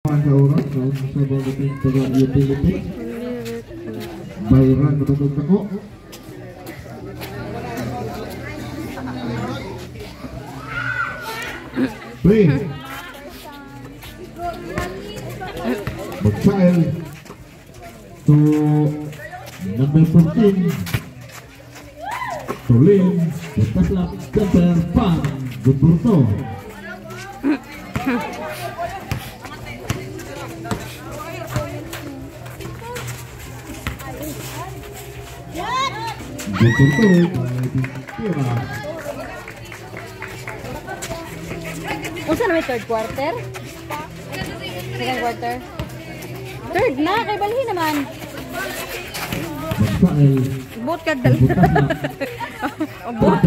Sa oras sa babating taga utility bayaran matutog tako play Magsael to number 14 Tulin Taslap Center Pan Gumburto Gumburto Tira Unsa na may third quarter? Second quarter? Third na, kay balhin naman. Magsael Bot kag dali. Bot.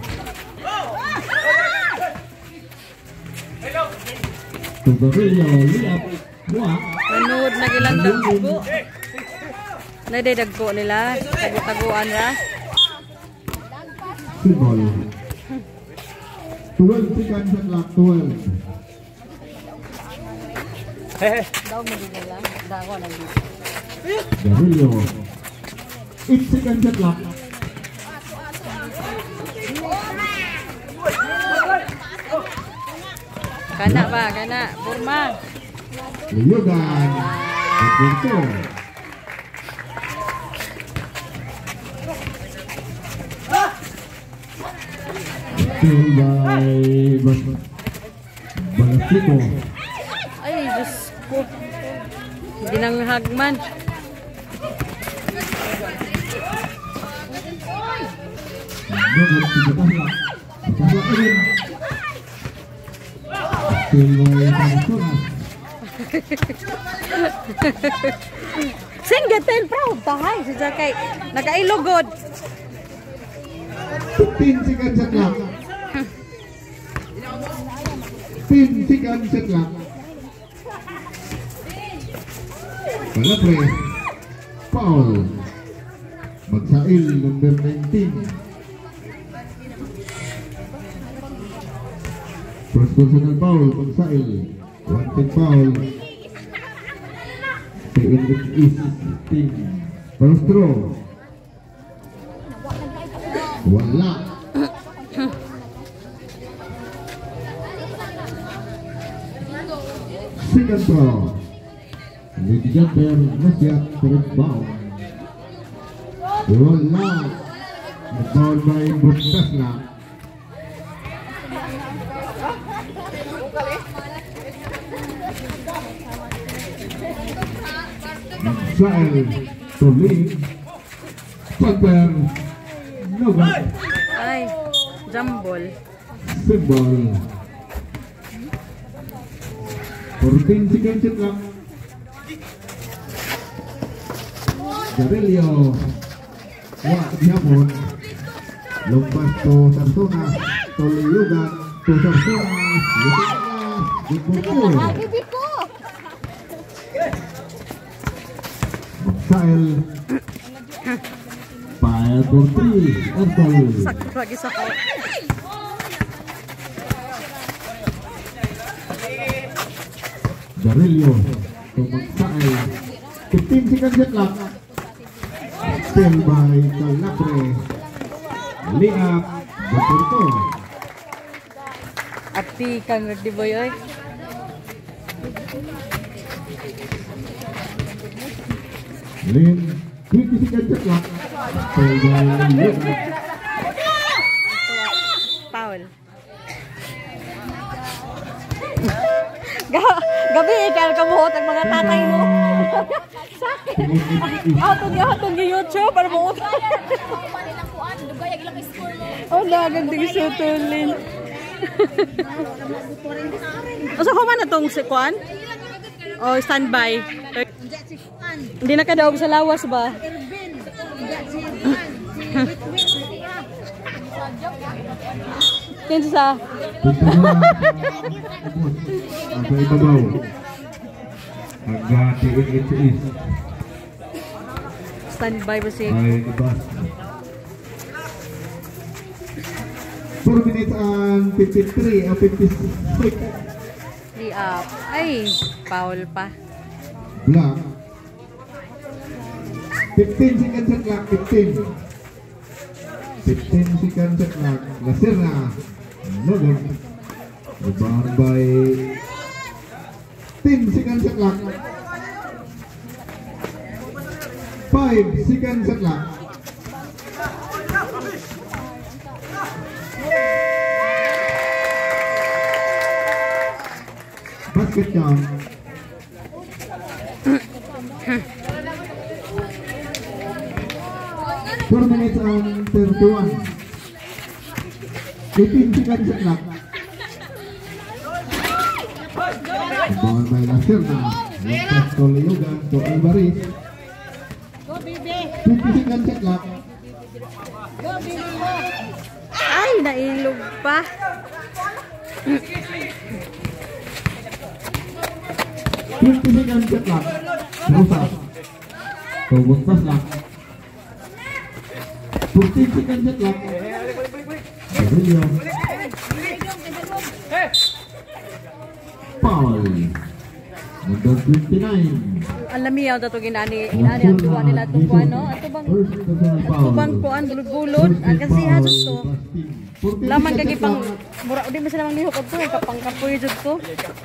Tugarillo liap buak Manood na ilang dagko. Naday dagko nila, tagu-taguan ra. Simbol 12 seconds at clock 12 Daw mo din nila, daw na dito. Garillo 8 seconds at clock Kana ba, kana, Burma. Liyugan Gumburto by Balasiko Ay, Diyos ko. Hindi nang hagman. Doon Taslak Taslak rin Silvay Sansonas Singgatin, proud tahay. Siya kay, nakailugod. 15 seconds at clock 10 seconds at clock Palapre Paul Magsail number 19 First personal foul Magsail Wanted foul PNX East team First draw Wala Second draw Lady Jumper Masyat Terbaum Wala Nag-foul by Tasla Magsael Tulin Pagper Nogat Ay, jambol. Simbol 14 seconds at clock Garillo Wak dihapon Lumpas to Sarsona Tuliyugan to Sarsona Gumburto Magsael Fire for 3 Ertol Sakit lagi sakit. Garillo to Magsael 15 seconds at clock Still by Calapre Liap Gumburto Ati kang nagdiboy oy. Lin 20 seconds at clock Still by Liap Paul. Gabi ikal kamuhot ang mga tatay mo. Sakit. Atong YouTube para mo. Oh, nagandang sutulin. Asa ko man atong si Kwan? Oh, standby. Hindi na ka daw sa lawas ba? Kinsa? Ang ibabaw hanggang TNHS Standby ba si? ay ibas 4 minutes and 53 56 up. Ay, foul pa. Block. 15 seconds shot clock. 15. 15 seconds shot clock. Lacerna. No good. Rebound by 10 seconds shot clock. 5 seconds shot clock. Basket count. Four minutes and 31. 18 seconds shot clock. Rebound by Lacerna. Lepas to Leogan to Alvarez. 20 seconds shot clock. Ay, nailog pa. 20 seconds shot clock. Rosa. To buntas lang. 14 seconds shot clock. Gabriel. Foul. Number 29. Alam niyo daw ginani ang tuwa nila itong kuha, no? Ato bang kuhaan gulod-gulod ang kasi hasos to. Laman kagi pang mura di man sila mang lihok to kapang kapoy jud to.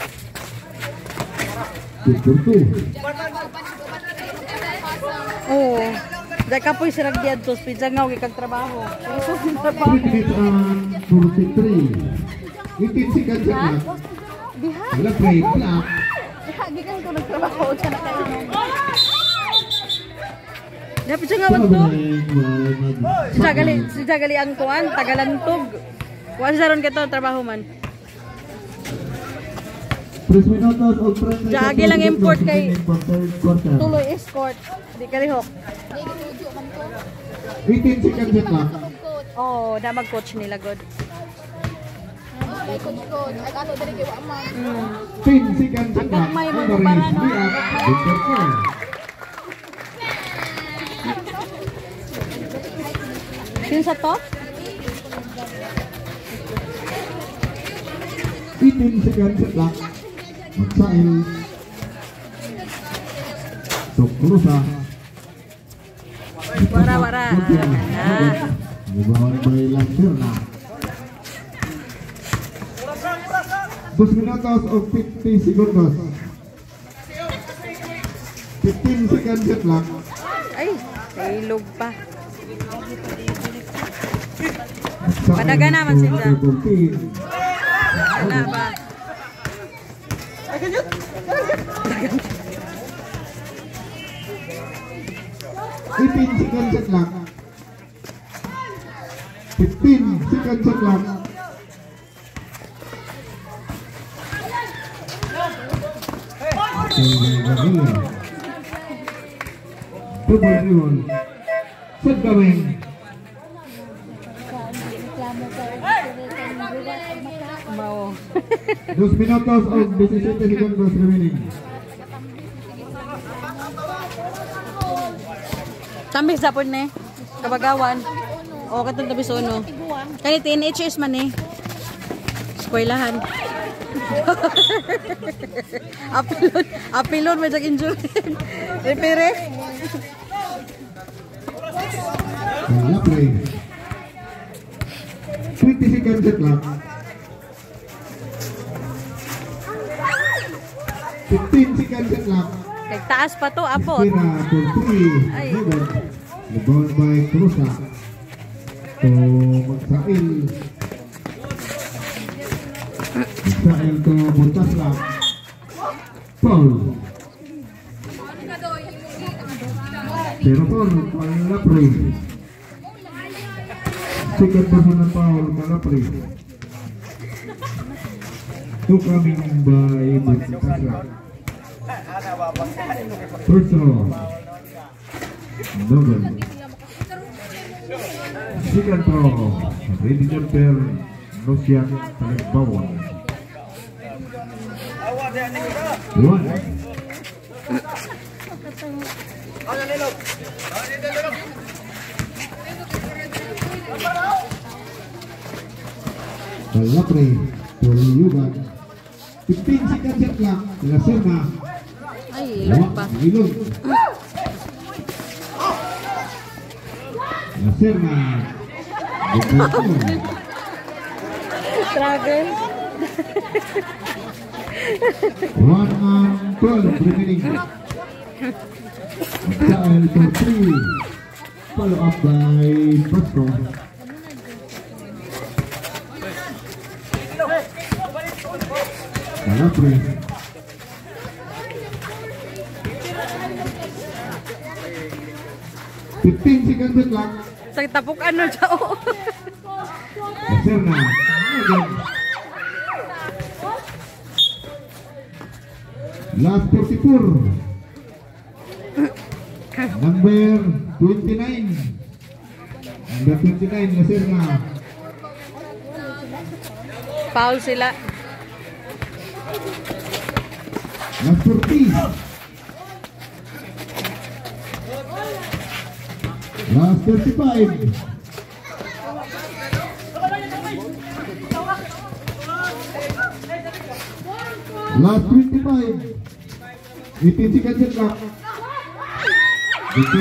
Oh, da kapoy sila diad to pizza ngaw kag trabaho. So trabaho. 43. 18 seconds shot clock. Diha. Wala play block. Gikan ko nagtrabaho sa nakaano. Dapat siya nga to. Si Jagali ang kuan, Tagalantog. Kuan sa ron kito trabaho man. Jagi lang import kay tuloy escort. Di kalihok. 18 seconds shot clock. Oh, da mag-coach nila god. 10 seconds shot clock. May para no. Sino sa to? 18 seconds shot clock. Magsail. Sokrusa. Wara. Rebound by Lacerna. 2 minutos o 50 segundos. 15 seconds shot clock. Ay, ilog pa. Padaga naman sila. Wala ba? 18 seconds shot clock. 15 seconds shot clock. Set going. Mau. 2 minutos o 17 segundos remaining. Tambis sapon ne. Kabagawan. O katong tabi sa uno. Kani TNHS man eh. Eskwelahan. Apilon may injury. Repere. Wala play. 20 seconds shot clock. 15 seconds shot clock. Nagtaas pa to, apot. Tira for 3. Ay. Rebound by Cruza. To Magsail. Magsail to buntas lang. Foul. 0-4. Malapre. Second personal foul. Malapre. Two coming by buntas lang. First row. Noble. Second row. Ready jumper. Nosian Talibawon. One. Kalapre. Tuliyuban. 15 seconds shot clock. Laser na. Ay, ilog pa. Ilog. Laser na. Struggle. 1-12 remaining. Child for 3. Follow up by Pasco. Malapre. 15 seconds the clock. Sa tapok ano siya, oh. Laser na. Last 44. Number 29. Number 29, laser na. Foul sila. Last 40. Last 35. Last 25. 18 seconds shot clock. Victor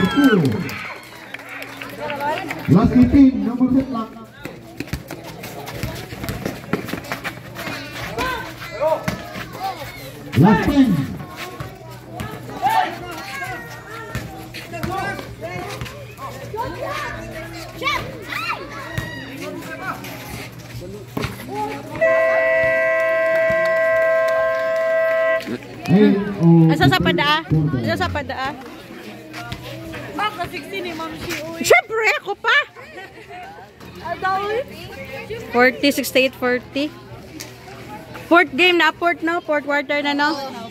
2. Last 18, number shot clock. Last 10. Asa sa padaa? Asa sa padaa? Baka 16 ni Ma'am si Uy. Siyempre, ako pa! 40, 68, 40. Fourth game na, fourth quarter na, no?